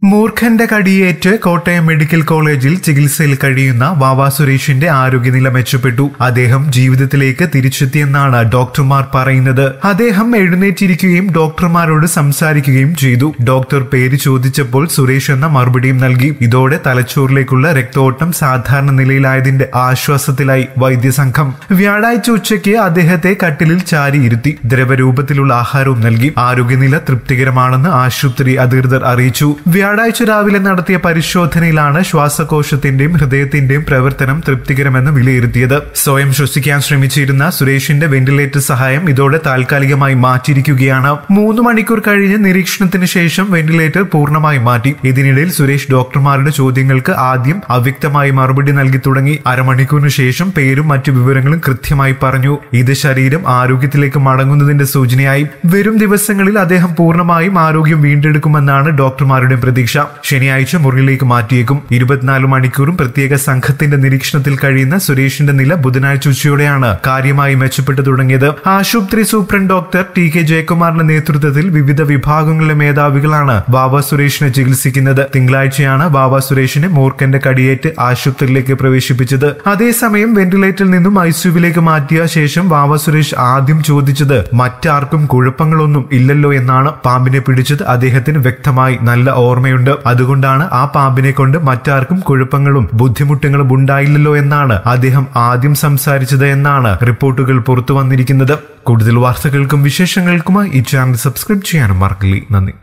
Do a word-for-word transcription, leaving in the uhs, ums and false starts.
മൂർഖന്റെ കടിയേറ്റ് Kottayam medical കോളേജിൽ ചികിത്സയിൽ കഴിയുന്ന വാവ സുരേഷിന്റെ ആരോഗ്യനില മെച്ചപ്പെട്ടു. അദ്ദേഹം ജീവിതത്തിലേക്ക് തിരിച്ചെത്തിയെന്നാണ് ഡോക്ടർമാർ പറയുന്നത്. അദ്ദേഹം എഴുന്നേറ്റിരിക്കുകയും ഡോക്ടർമാരോട് സംസാരിക്കുകയും ചെയ്തു. ഡോക്ടർ പേര് ചോദിച്ചപ്പോൾ സുരേഷ് എന്ന മറുപടിയും നൽകി. ഇതോടെ തലച്ചോറിലേക്കുള്ള രക്തോട്ടം സാധാരണ നിലയിലായതിന്റെ ആശ്വാസത്തിലായി വൈദ്യസംഘം. വ്യാഴാഴ്ച ഉച്ചയ്ക്ക് അദ്ദേഹത്തെ കട്ടിലിൽ ചാരിയിരുത്തി ദ്രവരൂപത്തിലുള്ള ആഹാരവും നൽകി. ആരോഗ്യനില തൃപ്തികരമാണെന്ന് ആശുപത്രി അധികൃതർ അറിയിച്ചു. വ്യാഴാഴ്ച രാവിലെ നടത്തിയ പരിശോധനയിലാണ് ശ്വാസകോശത്തിന്റെയും ഹൃദയത്തിന്റെയും പ്രവർത്തനം തൃപ്തികരമെന്ന് വിലയിരുത്തിയത്. സ്വയം ശ്വസിക്കാൻ ശ്രമിച്ചിരുന്ന സുരേഷിന്റെ വെന്റിലേറ്റർ സഹായം ഇതോടെ താൽക്കാലികമായി മാറ്റിയിരിക്കുകയാണ്. മൂന്ന് മണിക്കൂർ കഴിഞ്ഞ് നിരീക്ഷണത്തിന് ശേഷം വെന്റിലേറ്റർ പൂർണ്ണമായി മാറ്റി. ഇതിനിടയിൽ സുരേഷ് ഡോക്ടർമാരുടെ ചോദ്യങ്ങൾക്ക് ആദ്യം അവ്യക്തമായി മറുപടി നൽകി തുടങ്ങി. അരമണിക്കൂറിന് ശേഷം പേരും മറ്റു വിവരങ്ങളും കൃത്യമായി പറഞ്ഞു. ഇത് ശരീരം ആരോഗ്യത്തിലേക്ക് മടങ്ങുന്നതിന്റെ സൂചനയായി. വരും ദിവസങ്ങളിൽ അദ്ദേഹം പൂർണ്ണമായും ആരോഗ്യം വീണ്ടെടുക്കുമെന്നാണ് ഡോക്ടർമാരുടെ പ്രതീക്ഷ. ശനിയാഴ്ച മുറിയിലേക്ക് മാറ്റിയേക്കും. ഇരുപത്തിനാല് മണിക്കൂറും പ്രത്യേക സംഘത്തിന്റെ നിരീക്ഷണത്തിൽ കഴിയുന്ന സുരേഷിന്റെ നില ബുധനാഴ്ച ഉച്ചയോടെയാണ് കാര്യമായി മെച്ചപ്പെട്ടു തുടങ്ങിയത്. ആശുപത്രി സൂപ്രണ്ട് ഡോക്ടർ ടി കെ ജയകുമാറിന്റെ നേതൃത്വത്തിൽ വിവിധ വിഭാഗങ്ങളിലെ മേധാവികളാണ് വാവ സുരേഷിനെ ചികിത്സിക്കുന്നത്. തിങ്കളാഴ്ചയാണ് വാവ സുരേഷിനെ മൂർഖന്റെ കടിയേറ്റ് ആശുപത്രിയിലേക്ക് പ്രവേശിപ്പിച്ചത്. അതേസമയം വെന്റിലേറ്ററിൽ നിന്നും ഐസിയുവിലേക്ക് മാറ്റിയ ശേഷം വാവ സുരേഷ് ആദ്യം ചോദിച്ചത് മറ്റാർക്കും കുഴപ്പങ്ങളൊന്നും ഇല്ലല്ലോ എന്നാണ്. പാമ്പിനെ പിടിച്ചത് അദ്ദേഹത്തിന് വ്യക്തമായി നല്ല ഓർമ്മയുണ്ട്. അതുകൊണ്ടാണ് ആ പാമ്പിനെ കൊണ്ട് മറ്റാർക്കും കുഴപ്പങ്ങളും ബുദ്ധിമുട്ടുകളും ഉണ്ടായില്ലല്ലോ എന്നാണ് അദ്ദേഹം ആദ്യം സംസാരിച്ചത് എന്നാണ് റിപ്പോർട്ടുകൾ പുറത്തു വന്നിരിക്കുന്നത്. കൂടുതൽ വാർത്തകൾക്കും വിശേഷങ്ങൾക്കുമായി ഈ ചാനൽ സബ്സ്ക്രൈബ് ചെയ്യാനും മറക്കില്ല. നന്ദി.